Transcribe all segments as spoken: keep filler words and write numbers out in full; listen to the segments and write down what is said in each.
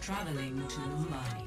Traveling to Mumbai.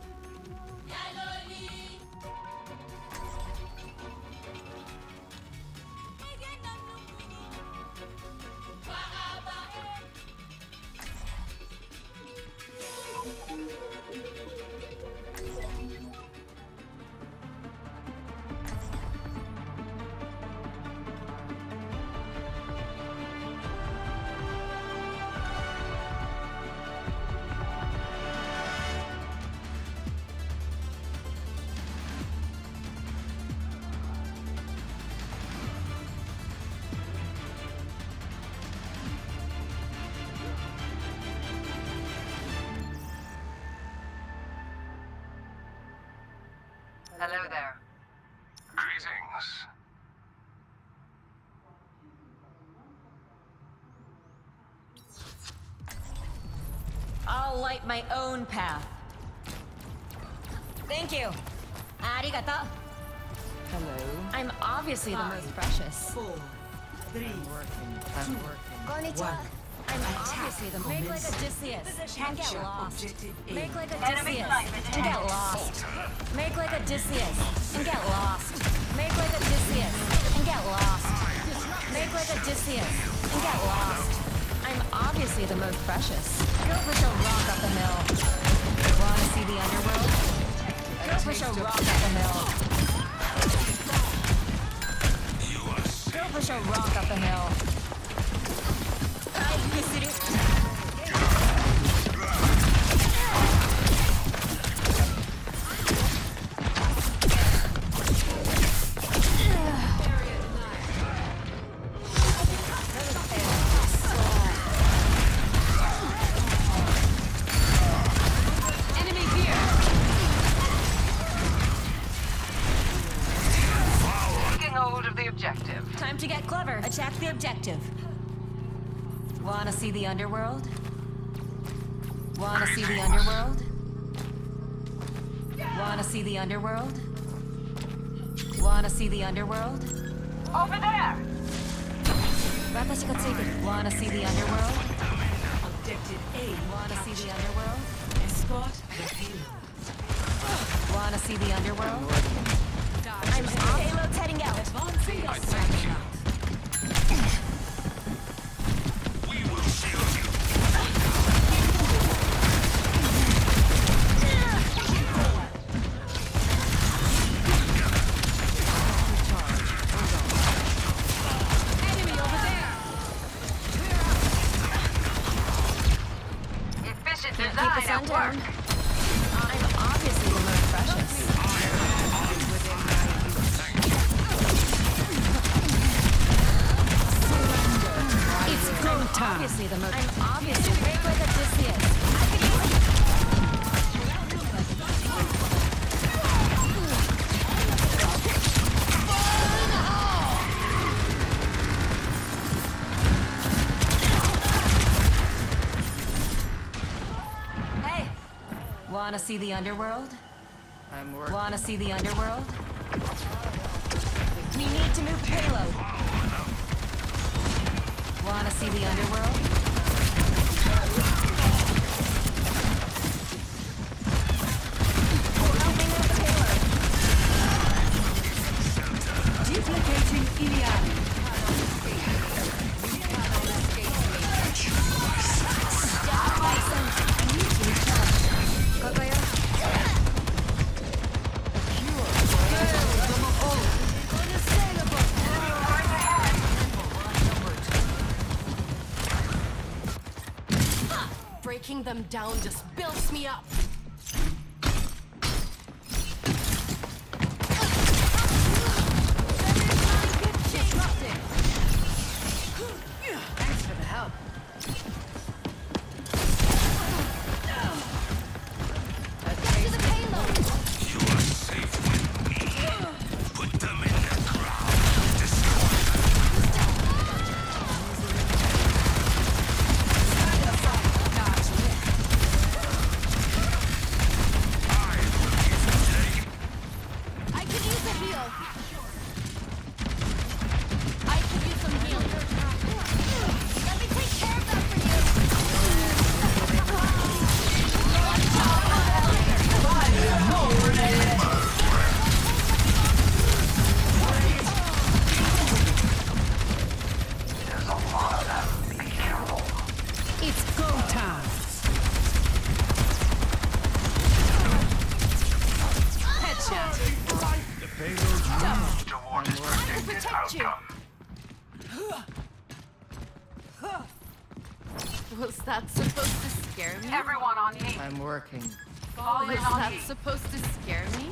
Hello there. Greetings. I'll light my own path. Thank you. Arigato. Hello. I'm obviously the most precious. Four, three, I'm working. I'm working. Konnichiwa. one. I'm Attack obviously the Make like Odysseus and get Capture lost. objective A. Make like Enemy Odysseus flight and get lost. Make like Odysseus and get lost. Make like Odysseus and get lost. Make like Odysseus and get lost. I'm obviously the most precious. Go push a rock up the hill. Wanna see the underworld? Go push a rock up the hill. Go push a rock up the hill. Time to get clever. Attack the objective. Wanna see the underworld? Wanna see the underworld? Wanna see the underworld? Wanna see the underworld? Over there! Watashi ga tsuite. Wanna see the underworld? Objective A. Wanna see the underworld? Escort the payload. Wanna see the underworld? I'm payload heading out. I thank you. We will shield you. Enemy over there! Efficient Keep the design sun at down. work. I'm obviously the most precious. It's go time. Obviously the most. I'm obviously break like Odysseus. I can use it. Hey, wanna see the underworld? I'm working. Wanna see the underworld? We need to move payload. Wanna see the underworld? Help me move the payload. Duplicating Iliad. Stop, Bison. I need to recharge. Kokoyo? Breaking them down just builds me up. Thanks for the help. To the payload. You are safe with me. Put them in the ground. Destroy them. time. Headshot. The payload moves towards its I will predicted protect you. outcome. Was that supposed to scare me? Everyone on me. I'm working. Fall in Was on that me. supposed to scare me?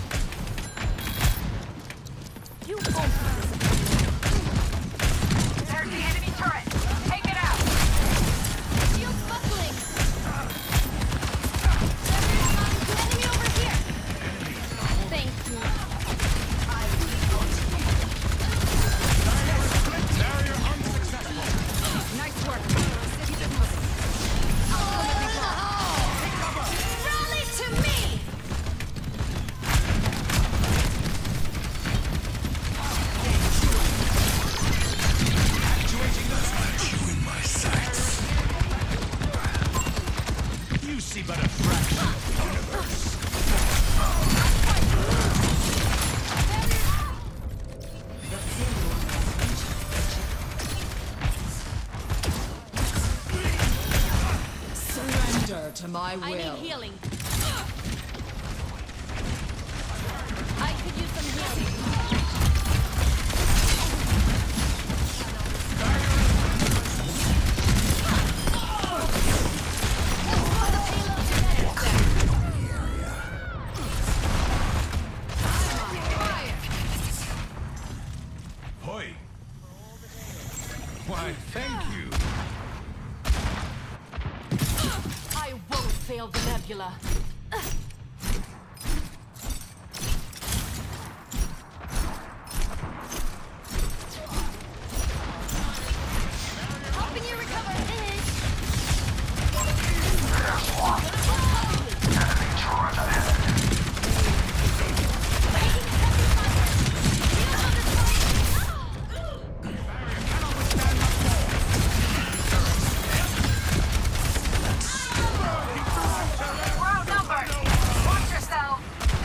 You won't. There's the enemy turret. Take it out. Shield's buckling. Enemy over here. Thank you. Barrier unsuccessful. Nice work. Rally to me. Actuating the flash. You in my sights. You see but a fraction of the universe. Surrender to my will. I need healing. I could use some healing. Hoi. Why, thank you. I won't fail the nebula. Helping you recover. We're outnumbered. Watch yourself.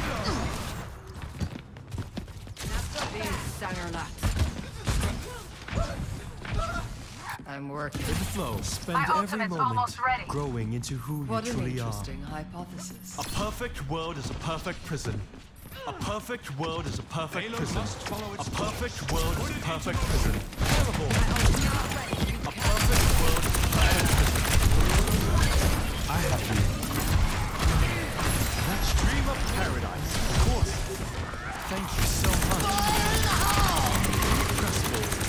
I'm working. In the flow, spend My every ultimate's moment almost ready. growing into who What you an truly are. interesting hypothesis. A perfect world is a perfect prison. A perfect world is a perfect Payload prison. must follow its A perfect world is a perfect prison. Terrible. A perfect world is a perfect prison. I have you. That stream of paradise, of course. Thank you so much. Incredible.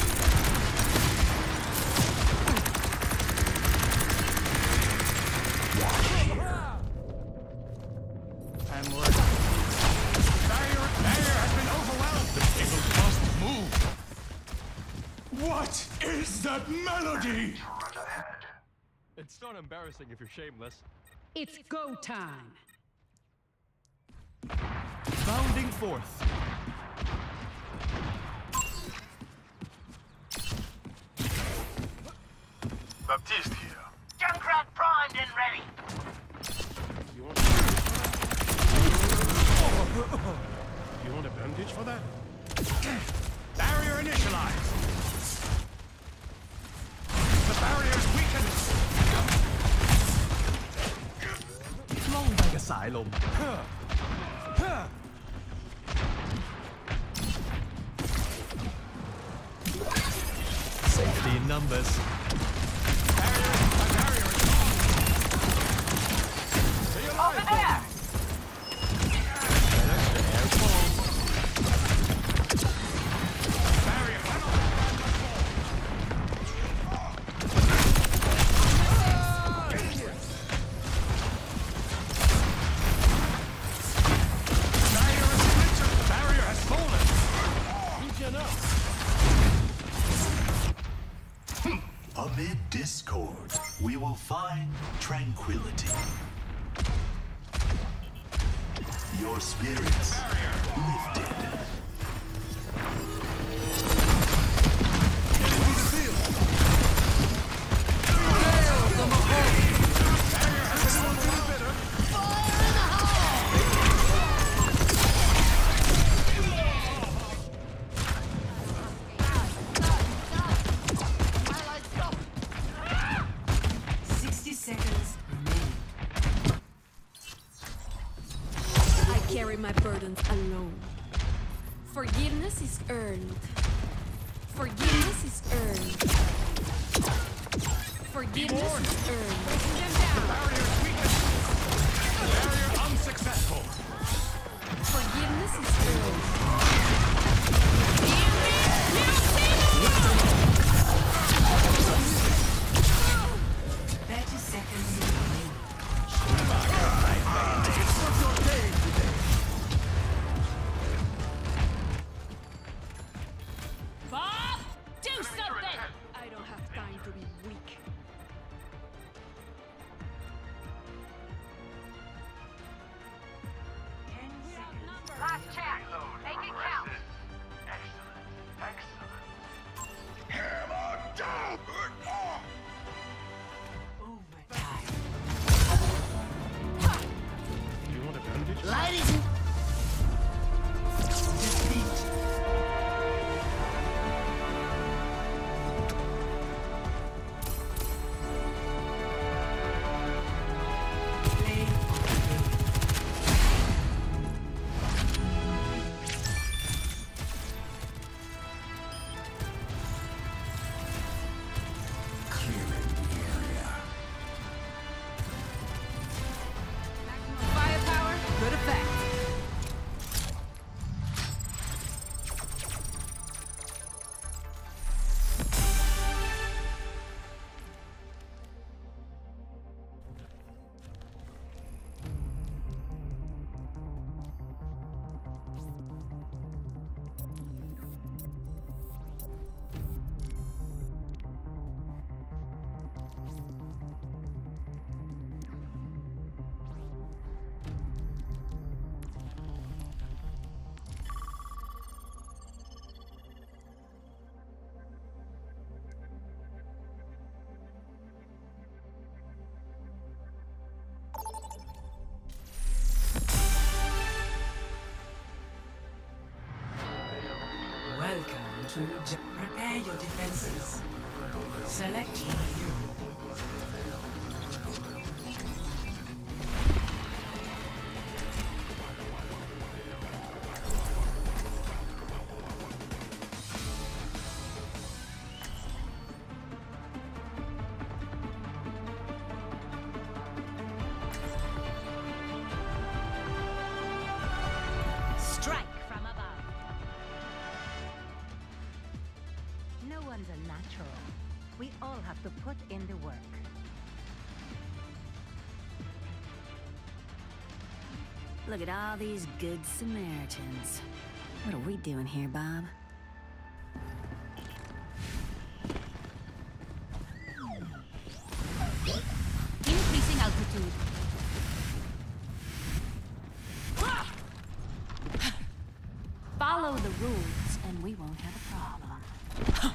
I'm working. Barrier, barrier has been overwhelmed. The payload must move. What is that melody? It's not embarrassing if you're shameless. It's go time. Bounding forth. Baptiste here. Junkrat primed and ready. You want a bandage for that? Barrier initialized. The barrier is weakened. ลงไปกับสายลม Safety in numbers. Over there. Barrier has fallen. Amid discord, we will find tranquility. Your spirits lifted. sixty seconds my burdens alone. Forgiveness is earned. Forgiveness is earned. Forgiveness is earned. Breaking them down. Barrier weakness. Barrier unsuccessful. Forgiveness is earned. thirty seconds. Bob, do something! I don't have time to be weak. Ten seconds. Last chance. Make it count. Overtime. You want a bandage? Ladies and Defeat. Play of the game. firepower, good effect. Welcome to J- Prepare your defenses. Select your hero. Strike from above. No one's a natural. We all have to put in the work. Look at all these good Samaritans. What are we doing here, Bob? Increasing altitude. Follow the rules, and we won't have a problem.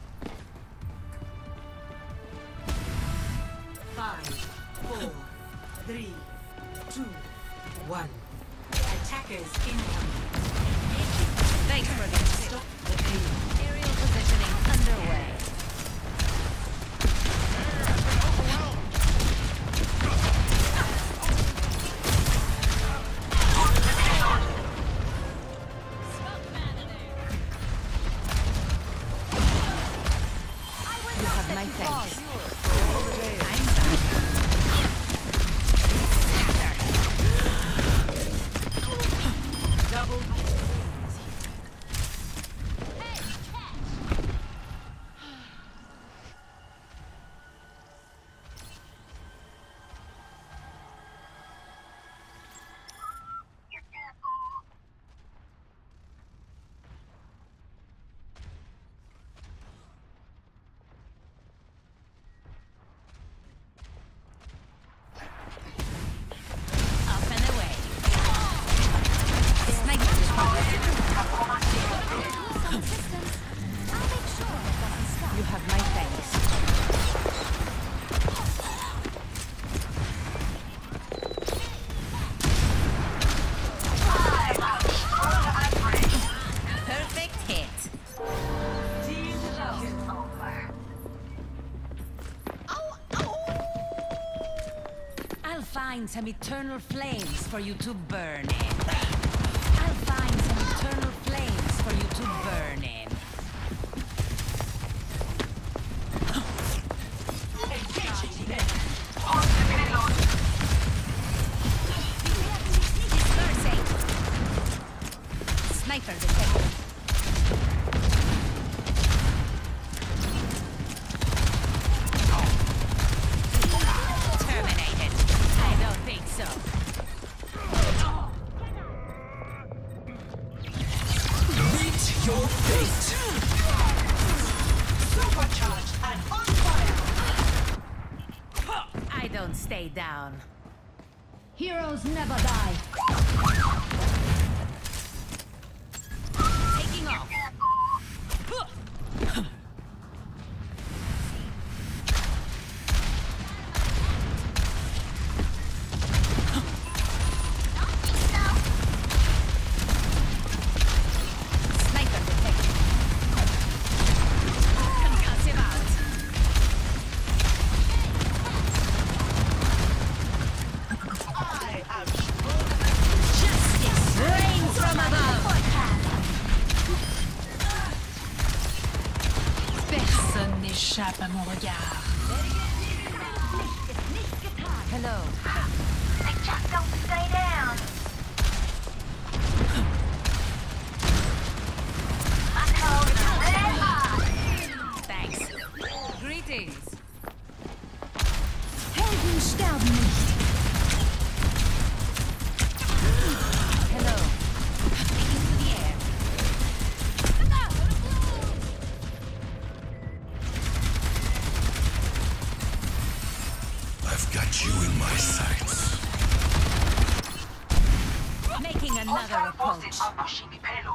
Five, four, three, two, one. Attackers incoming. Thanks for the Stop the pain. aerial positioning underway. You have my thanks. I'm Double. up and away. This makes it You have my thanks. Perfect hit. Team Logan. I'll find some eternal flames for you to burn in. burning. Dispersing. Sniper detected. Terminated. I don't think so. Meet your fate. Supercharged and on fire. I don't stay down. Heroes never die. Taking off. Sniper detected. Concussive out. Justice reigns from above. Personne n'échappe à mon regard. Hello. They just don't stay down. My code is red hot. Thanks. Greetings. Helden sterben nicht. Hello. Taking to the air. I've got you in my sights. Making another Hostile approach. forces are pushing the payload.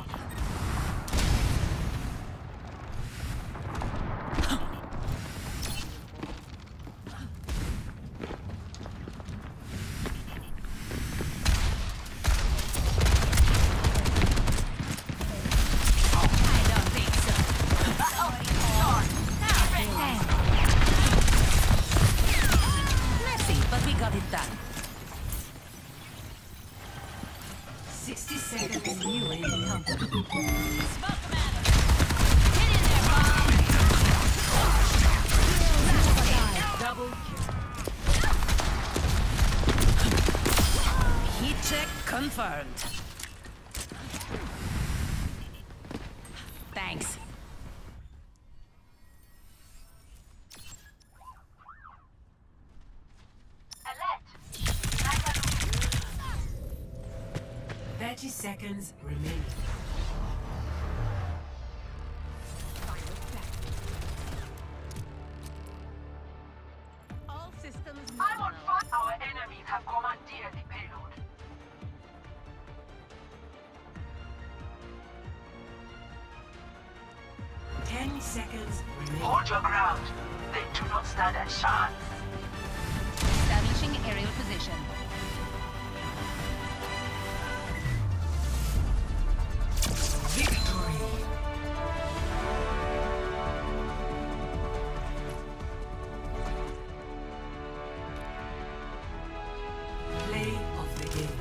I don't think so. Messy, but we got it done. sixty seconds new encounter. Smoke 'em at 'em. Get in there, bomb. Double Heat check confirmed. Thanks. thirty seconds remaining. All systems I'm on nominal. fire. Our enemies have commandeered the payload. Ten seconds remaining. Hold your ground. They do not stand a chance. Establishing aerial position. Victory. Play of the game.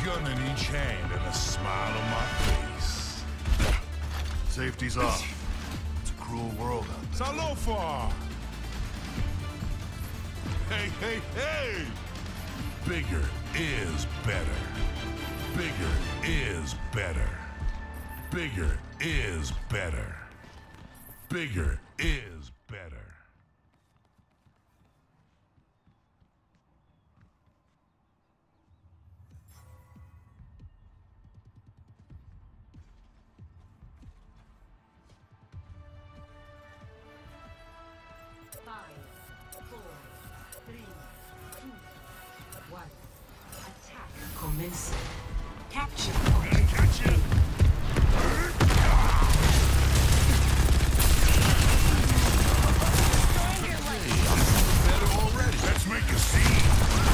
gun in each hand and a smile on my face. Safety's off. It's a cruel world out there. Salofar! Hey, hey, hey! Bigger is better. Bigger is better. Bigger is better. Bigger is better. Commencing. Capture. Gonna catch you. Better already. Let's make a scene.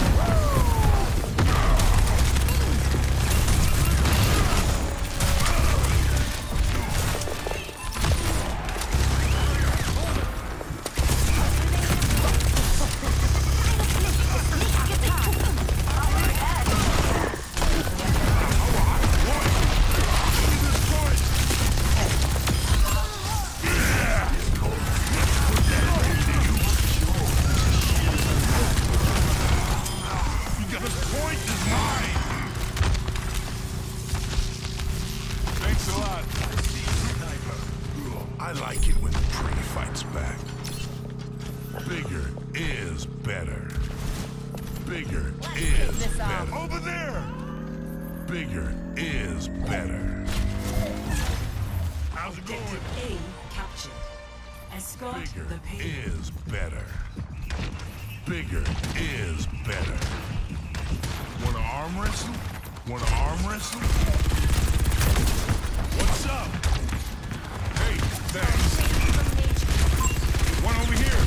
I like it when the prey fights back. Bigger is better. Bigger is better. Over there! Bigger is better. How's it going? A captured. Escort Bigger the payload. is better. Bigger is better. Wanna arm wrestle? Wanna arm wrestle? What's up? Hey, thanks. One over here.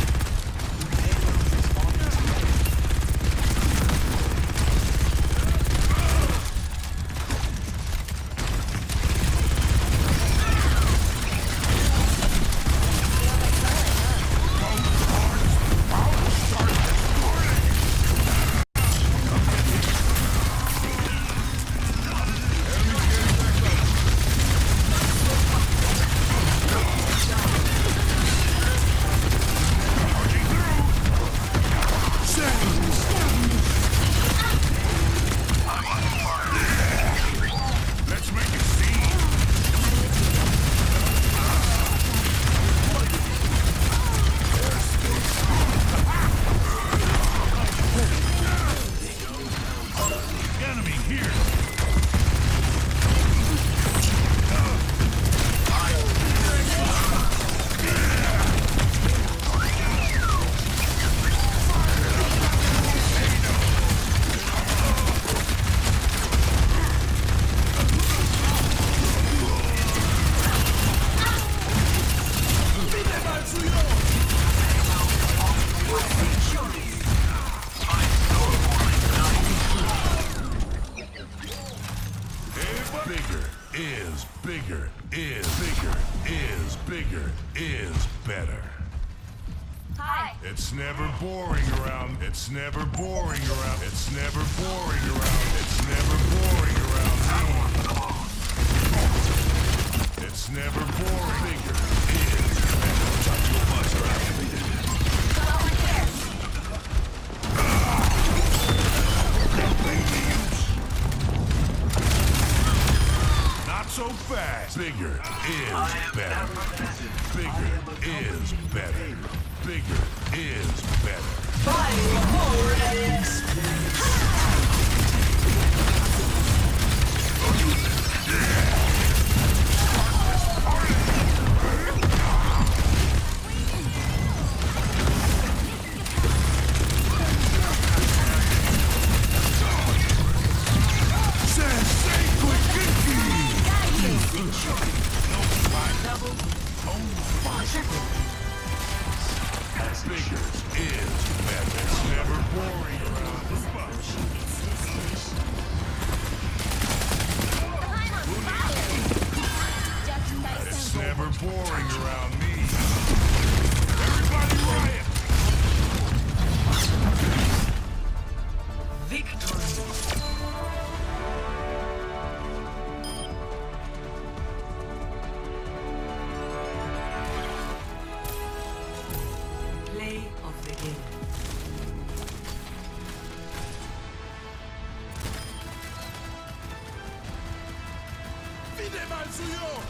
Is bigger, is bigger, is bigger, is better. Hi. It's never boring around, it's never boring around, it's never boring around, it's never boring around. It's never boring. Bigger is better. Tactical buster activated. Not so fast. Bigger is better. Bigger is better. Bigger is better. Fighting forward experience. Bigger is better. It's never boring. Tetsuyo!